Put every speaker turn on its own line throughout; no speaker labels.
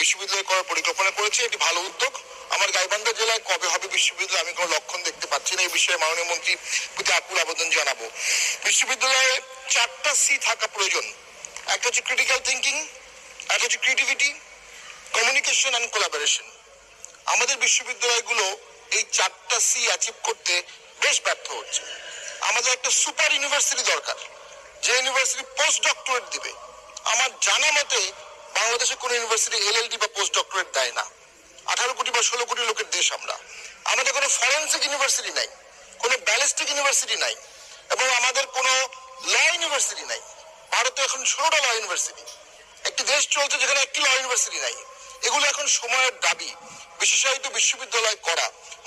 বিশ্ববিদ্যালয় করার পরিকল্পনা করেছে। এটি ভালো উদ্যোগ। আমার গাইবান্ধা জেলায় কবে হবে বিশ্ববিদ্যালয় আমি কোনো লক্ষণ দেখতে পাচ্ছি না। এই বিষয়ে মাননীয় মন্ত্রী প্রতি আকুল আবেদন জানাবো। বিশ্ববিদ্যালয়ে 4টা সি থাকা প্রয়োজন। একটা হচ্ছে ক্রিটিক্যাল থিঙ্কিং, একটা হচ্ছে ক্রিয়েটিভিটি, কমিউনিকেশন অ্যান্ড কোলাবোরেশন। আমাদের বিশ্ববিদ্যালয়গুলো এই 4টা সি অ্যাচিভ করতে বেশ ব্যর্থ হচ্ছে। আমাদের একটা সুপার ইউনিভার্সিটি দরকার, যে ইউনিভার্সিটি পোস্ট ডক্টরেট দিবে। আমার জানা মতে বাংলাদেশে কোনো ইউনিভার্সিটি এলএলডি বা পোস্ট ডক্টরেট দেয় না। 18 কোটি বা 16 কোটি লোকের দেশ আমরা। আমাদের কোনো ফরেন্সিক ইউনিভার্সিটি নাই, কোনো ব্যালিস্টিক ইউনিভার্সিটি নাই, এবং আমাদের কোনো ল ইউনিভার্সিটি নাই। ভারতে এখন 16টা ল ইউনিভার্সিটি। একটি দেশ চলছে যেখানে একটি ল ইউনিভার্সিটি নাই। এগুলো এখন সময়ের দাবি বিশেষায়িত বিশ্ববিদ্যালয় করা।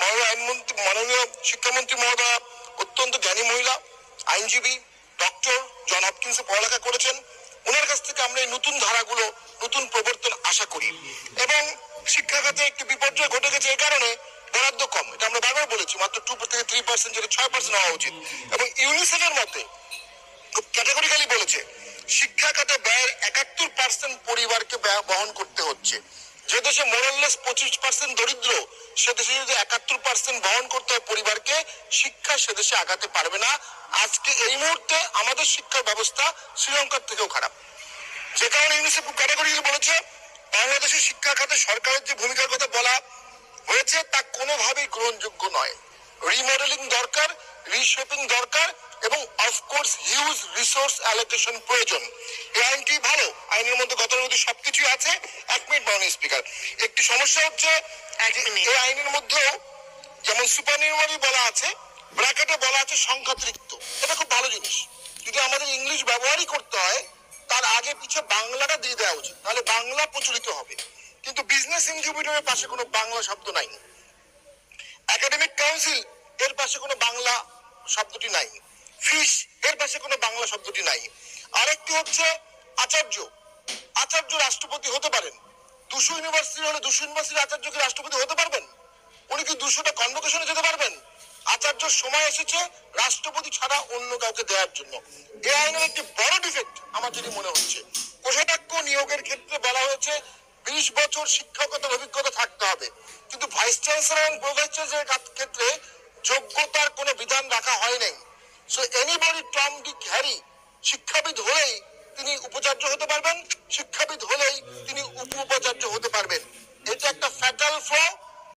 মাননীয় শিক্ষামন্ত্রী মহোদয়া অত্যন্ত জ্ঞানী মহিলা, আইনজীবী, ডক্টর, জন হপকিন্সে পড়ালেখা করেছেন। ওনার কাছ থেকে আমরা এই নতুন ধারাগুলো, নতুন প্রবর্তন আশা করি। এবং শিক্ষা খাতে একটি বিপর্যয় ঘটে গেছে এই কারণে বরাদ্দ কম। এটা আমরা বারবার বলেছি, মাত্র 2 থেকে 3%, যেটা 6% হওয়া উচিত। এবং ইউনিসেফের মতে খুব ক্যাটাগরিক্যালি বলেছে শিক্ষা খাতে ব্যয়ের 71% পরিবারকে বহন করতে হচ্ছে। যে দেশে মোরাললেস 25% দরিদ্র, সে দেশে যদি 71% বহন করতে হয় পরিবারকে, শিক্ষা সে দেশে আগাতে পারবে না। আজকে এই মুহূর্তে আমাদের শিক্ষা ব্যবস্থা শ্রীলঙ্কার থেকেও খারাপ। যে কারণে ইউনিসেফ ক্যাটাগরিক্যালি বলেছে বাংলাদেশের শিক্ষা খাতে সরকারের যে ভূমিকার কথা বলা হয়েছে তা কোনোভাবেই গ্রহণযোগ্য নয়। রিমডেলিং দরকার, রিশেপিং দরকার, এবং অফকোর্স হিউজ রিসোর্স অ্যালোকেশন প্রয়োজন। এই আইনটি ভালো, আইনের মধ্যে গতানুগতিক সবকিছুই আছে। 1 মিনিট মাননীয় স্পিকার, একটি সমস্যা হচ্ছে এই আইনের মধ্যেও যেমন সুপারনিউমারি বলা আছে, ব্র্যাকেটে বলা আছে সংখ্যাতিরিক্ত। এটা খুব ভালো জিনিস। যদি আমাদের ইংলিশ ব্যবহারই করতে হয় তার আগে পিছে বাংলাটা দিয়ে দেওয়া উচিত, তাহলে বাংলা প্রচলিত হবে। কিন্তু বিজনেস ইনকিউবেটরের পাশে কোনো বাংলা শব্দ নাই। একাডেমিক কাউন্সিল এর পাশে কোনো বাংলা শব্দটি নাই। ফিশ এর পাশে কোনো বাংলা শব্দটি নাই। আরেকটি হচ্ছে আচার্য। আচার্য রাষ্ট্রপতি হতে পারেন। 200 ইউনিভার্সিটি হলে 200 ইউনিভার্সিটির আচার্য কি রাষ্ট্রপতি হতে পারবেন? উনি কি 200টা কনভোকেশনে যেতে পারবেন? আচার্যর সময় এসেছে রাষ্ট্রপতি ছাড়া অন্য কাউকে দেওয়ার জন্য। এই আইনের একটি বড় ডিফেক্ট আমার যেটি মনে হচ্ছে, কোষাধ্যক্ষ নিয়োগের ক্ষেত্রে বলা হয়েছে 20 বছর শিক্ষকতার অভিজ্ঞতা থাকতে হবে, কিন্তু ভাইস চ্যান্সেলর এবং প্রো ভাইস চ্যান্সেলরের ক্ষেত্রে যোগ্যতার কোনো বিধান রাখা হয় নাই। So anybody Tom Dick Harry শিক্ষাবিদ হলেই তিনি উপাচার্য হতে পারবেন, শিক্ষাবিদ হলেই তিনি উপ উপাচার্য হতে পারবেন। এটা একটা ফ্যাটাল ফ্ল।